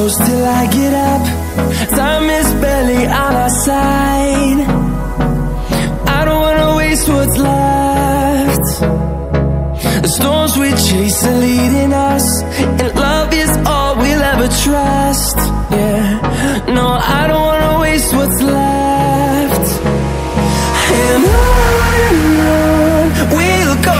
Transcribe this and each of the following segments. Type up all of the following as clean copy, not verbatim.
close till I get up. Time is barely on our side. I don't wanna waste what's left. The storms we chase are leading us, and love is all we'll ever trust. Yeah, no, I don't wanna waste what's left. And on we'll go,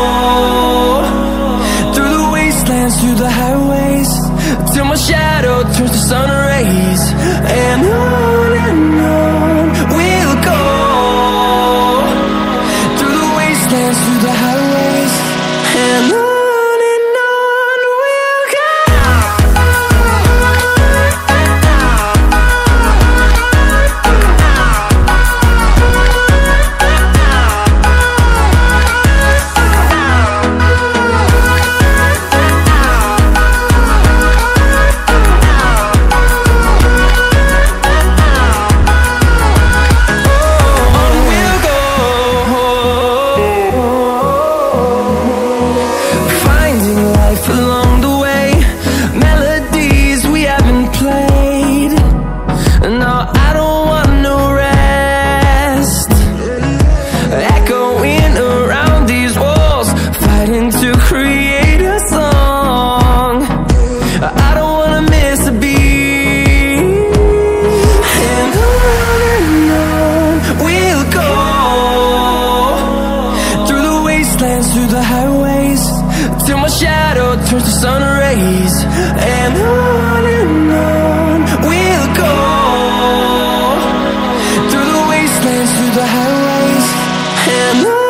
through the wastelands, through the highways, till my shadow turns to sun rays. And on we'll go, through the wastelands, through the highways, and on we'll go. Through the highways, till my shadow turns to sun rays. And on we'll go, through the wastelands, through the highways, and on.